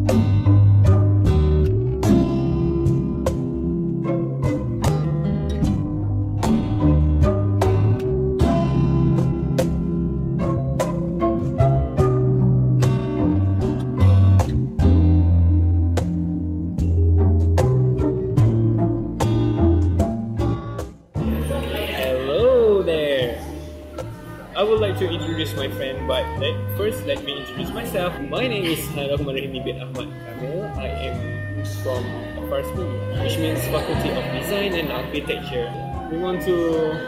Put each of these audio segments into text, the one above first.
I would like to introduce my friend, but first let me introduce myself. My name is Akmal bin Akmal. I am from F.A.N.A.S, which means Faculty of Design and Architecture. We want to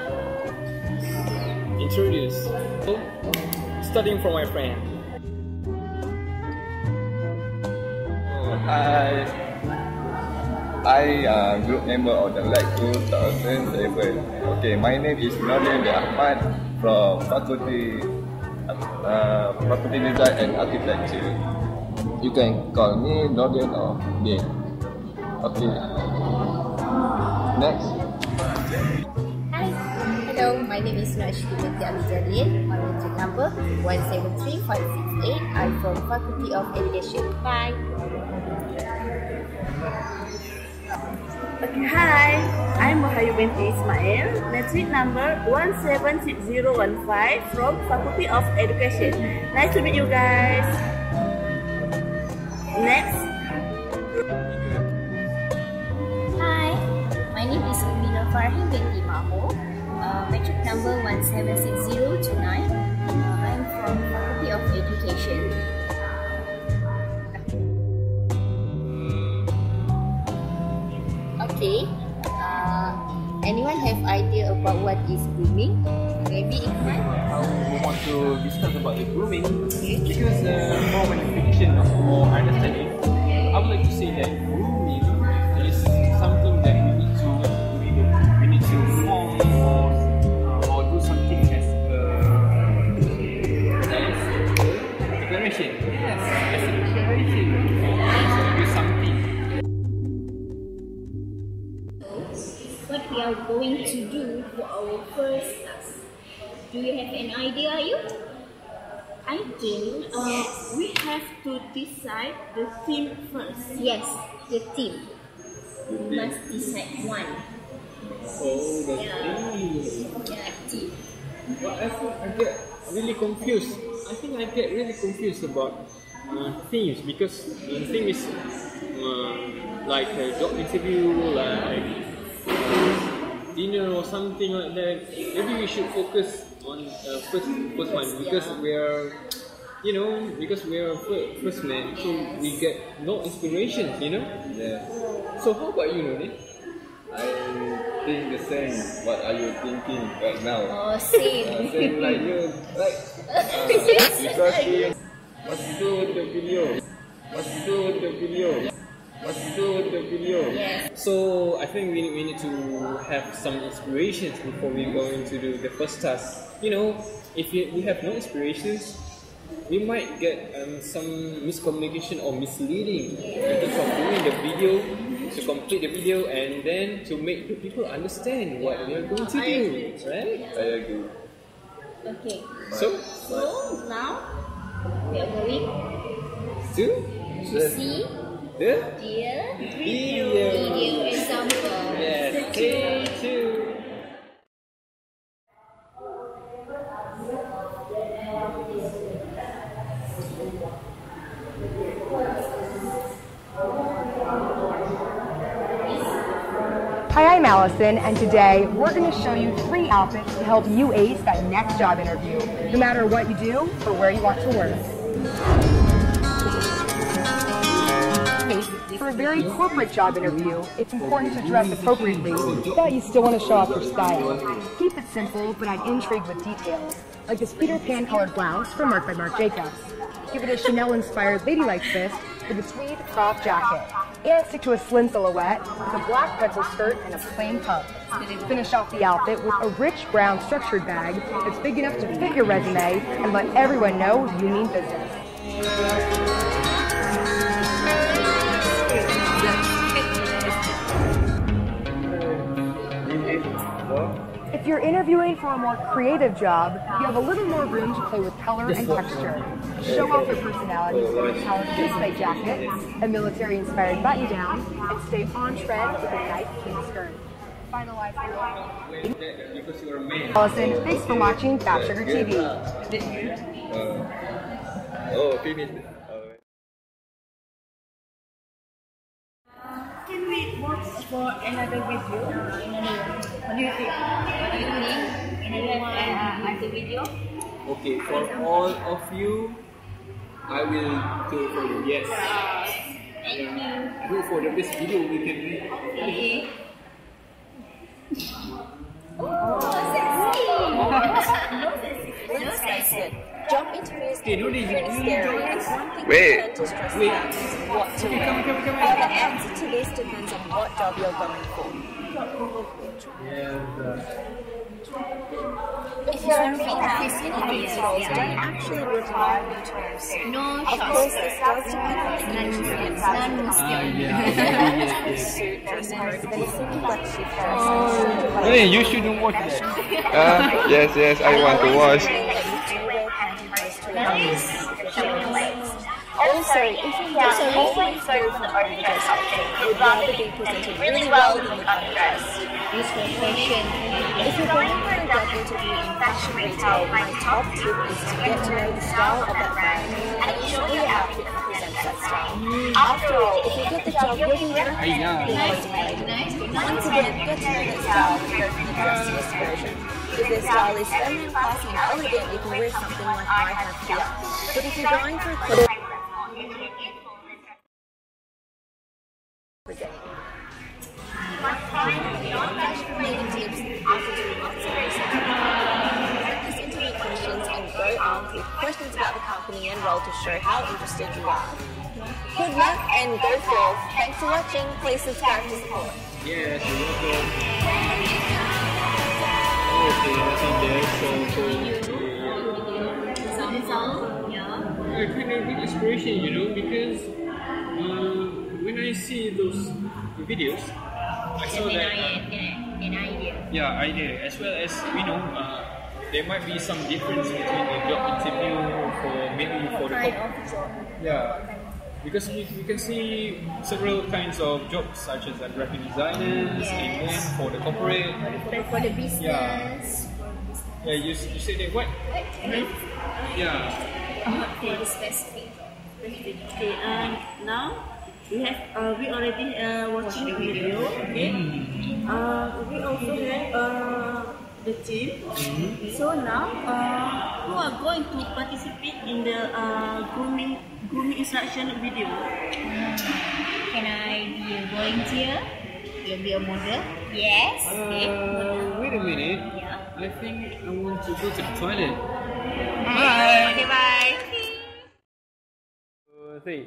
introduce, starting from my friend. I am group member of the LAX 2007. Okay, my name is F.A.N.A.S Ahmad from Faculty Design and Architecture. You can call me F.A.N.A.S or Bin. Okay. Next. Hi. Hello, my name is Jalil. My metric number 173568. I'm from Faculty of Education. Bye. Okay, hi, I'm Mahayu binti Ismail, metric number 176015 from Faculty of Education. Nice to meet you guys. Next. Hi, my name is Umina Farhi binti Maho, metric number 176029. I'm from Faculty of Education. Okay, anyone have idea about what is grooming? Maybe Akmal? We want to discuss about the grooming because more magnification of more understanding. I would like to say that grooming is something that we need to form or do something as declaration. Yes, as a declaration. So do something. What we are going to do for our first task. Do you have an idea, you? I think we have to decide the theme first. Yes, the theme. We must decide one. Oh, the theme. Well, I get really confused. I think I get really confused about themes because the theme is like a job interview, like dinner or something like that. Maybe we should focus on first one because we are, because we are first man, so we get no inspirations, Yeah. So how about you, Nuri? I think the same. What are you thinking right now? Oh, same. Same like you, right? Because what to do with the video? What to do with the video? What to do with the video? Yes. So I think we need to have some inspirations before we go into the first task. If we have no inspirations, we might get some miscommunication or misleading in terms of doing the video, to complete the video, and then to make the people understand what we are going to do, right? I agree. Okay. So Now we are going to see the video example. Yes, stay tuned. Hi, I'm Allison, and today we're going to show you 3 outfits to help you ace that next job interview, no matter what you do or where you want to work. For a very corporate job interview, it's important to dress appropriately, but you still want to show off your style. Keep it simple, but add intrigue with details, like this Peter Pan colored blouse from Marc by Marc Jacobs. Give it a Chanel-inspired ladylike twist with a tweed cloth jacket. And stick to a slim silhouette with a black pretzel skirt and a plain pump. Finish off the outfit with a rich brown structured bag that's big enough to fit your resume and let everyone know you mean business. If you're interviewing for a more creative job, you have a little more room to play with color and texture. Show off your personalities with a powered fist jacket, a military-inspired button-down, and stay on trend with a nice clean skirt. Finalize Because you're a man. Allison, thanks for watching Fat Sugar TV. Finish. Can we watch for another video? What do you think? Another video? Okay, for all of you, I will do for you. Yes. Do for the best video we can do. Okay. No sexy. Job interviews Okay, no need. Wait. what to wear. The answer to this depends on what job you're going for. If you're a female in these roles, don't actually require you to wear a suit. No, of course, this does depend on the industry and suit dress code, but it's simply like shift dress. Hey, you shouldn't watch that. Yes, I want to watch. Also, if you always go for the overdress outfit, you'd rather be presented really well than the underdressed. Useful question. If you're going for a job interview in fashion retail, my top tip is to get to know the style of that brand and ensure your outfit represents that style. After all, if you get the job, you'll be wearing Once again, get to know that style and go for the dressiest version. If their style is feminine, classy and elegant, you can wear something like I have here. But if you're going for a tips after doing lots of research. Practice interview questions and go armed with questions about the company and role to show how interested you are. Good luck and go forth. Thanks for watching. Please subscribe to support. Yes, you're welcome. Okay, I think that's so Yeah. I kind of get inspiration, you know, because when I see those videos, I saw that An idea. yeah, idea as well as there might be some difference between the job interview for the yeah, because we can see several kinds of jobs such as graphic designers and then for the corporate For the business. yeah you say that what yeah For the specific. Okay, now we already watching the video. Okay, we also have the team. So now who are going to participate in the grooming instruction video? Can I be a volunteer? You'll be a model? Yes. Okay. wait a minute. Yeah. I think I want to go to the toilet. Bye. Okay, bye. Say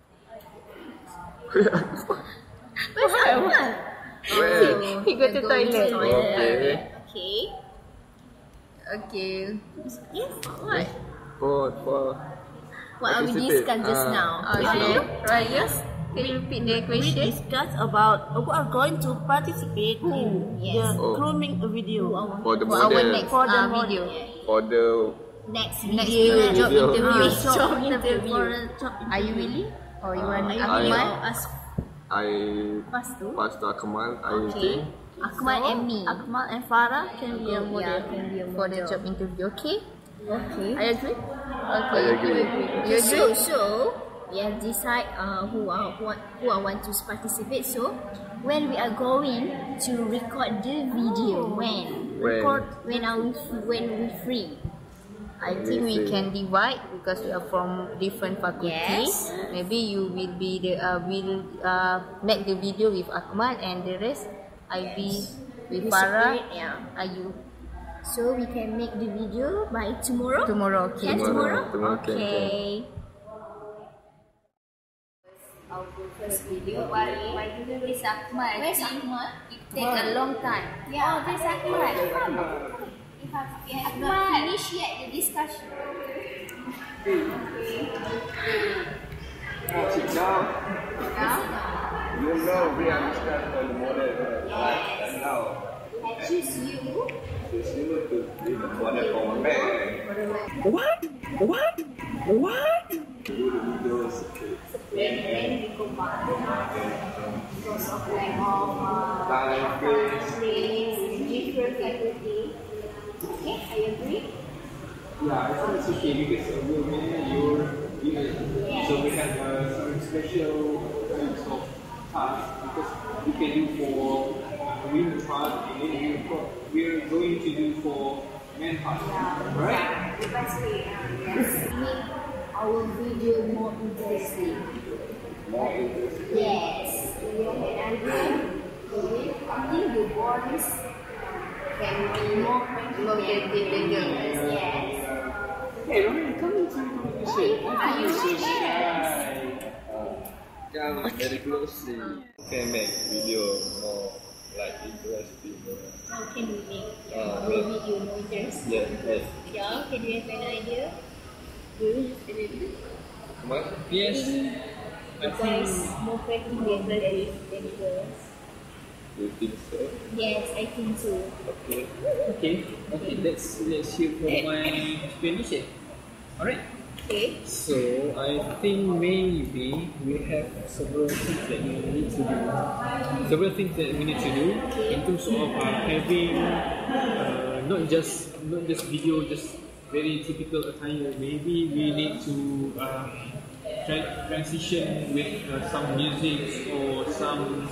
Where's Akmal? Where? He go to toilet. Okay. Okay. Okay. Yes. What? For What are we participate. discussing just now? Okay. Right. Yes. Can you repeat the We question? discuss about who are going to participate in Yes. the grooming video. For the For our model. next For the video. For the Next video. Job Video. interview. Job Job interview. interview. Are you willing? Or you want I- Akmal us I pass to? pass to Akmal. I Okay. think. Akmal and me. Akmal and Farah can be a model. Yeah, can be a for the job interview. Okay. Okay. I agree. Okay. I agree. You agree? So we have decide who I want to participate. So when we are going to record the video, when when we free. I think we can divide because we are from different faculties. Yes. Maybe you will be will make the video with Akmal and the rest I be with Farah. Yeah. Are you So we can make the video by tomorrow. tomorrow? Okay. Yeah, tomorrow. Tomorrow can. Okay. Our first video. Why is Akmal? Where's Akmal? It take a long time. Yeah. Oh, there's Akmal. You have not finished yet the discussion. Sit down. You know we understand for the model. And now I choose you. it's you to be the model for man. What? What? When we combine because of like Time, place, different faculty. Okay, I agree. Yeah, I think it's okay because we're mainly your unit. Yes. So we have some special kinds of tasks because we can do for women part and then we're going to do for men part. Right? Let's make our video more interesting. Yes. You have an idea? I think the boys can be more creative than girls. Yes. Hey, Roman, come into the shade. Are you so shy? Come very closely. Can make video more like interesting. How can we make Ah, our video more interesting? Yes, yes. Yeah, can you have an idea? Do you have an idea? What? Yes. The guys more creative than girls. You think so? Yes, I think so. Okay. Okay. Let's shoot for my explanation. Alright. Okay. So I think maybe we have several things that we need to do. In terms of having not just video, just very typical attire. Maybe we need to transition with some music or some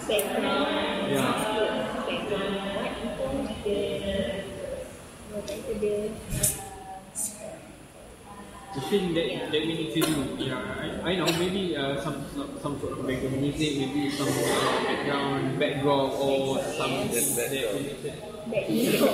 the thing that we need to do. Yeah, I know. Maybe some sort of background music, maybe some background or some that we need to.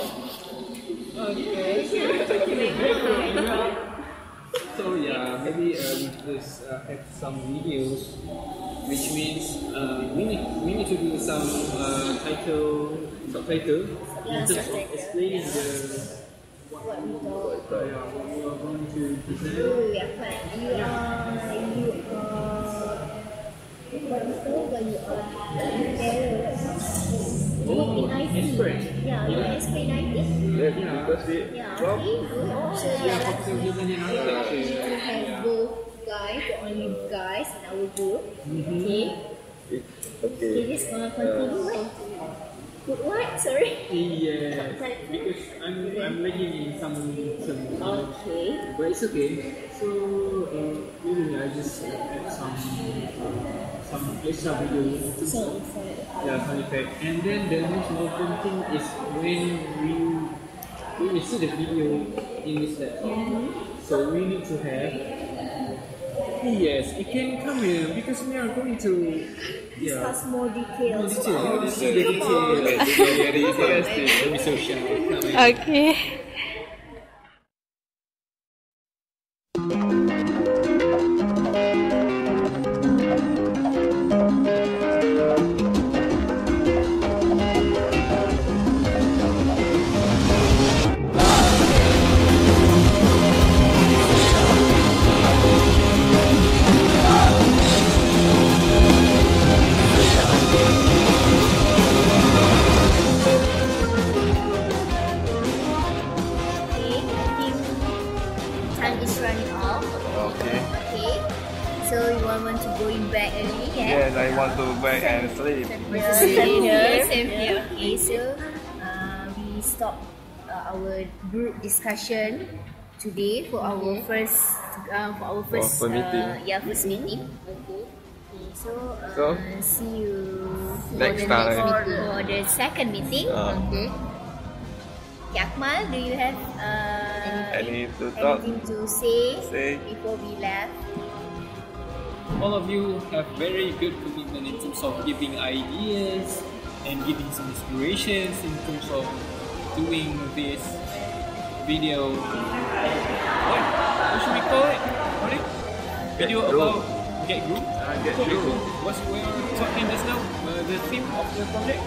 So yeah, maybe we just have some videos, which means we need to do some subtitle in terms of explaining what we are going to present. Oh, yeah, fine. You are expert. Yeah, you are expert IT. Yes, because we from So we need to have both guys, only guys in our group. Okay. okay. Just continue what? Put what? Sorry. Yeah, because I'm lagging in some Okay. but it's okay. So maybe I just add some extra video. So Yeah, sound effect. And then the most important thing is when we see the video in this laptop. So we need to have it can come here because we are going to discuss more details. see the detail. Very interesting. Let me so shy. Okay. Time is running out. Okay. Okay. So you want to going back early, yeah? Yes, I want to back and sleep. Same here. Okay, so we stop our group discussion today for our first meeting. first meeting. Okay. So see you Next time. for the second meeting. Okay. Okay, Akmal, do you have Anything to talk? anything to say before we left? All of you have very good commitment in terms of giving ideas and giving some inspirations in terms of doing this video. What should we call it? Video about Get Group. Get Group. What's we are talking just now? The theme of the project.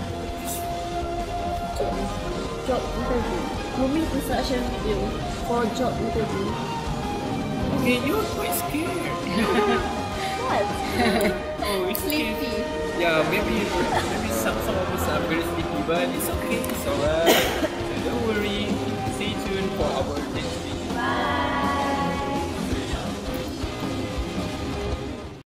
Job interview. Grooming instruction video for job interview. Okay, you're quite scared. What? Oh, it's okay. Yeah, maybe some of us are very sleepy, but it's okay. It's alright.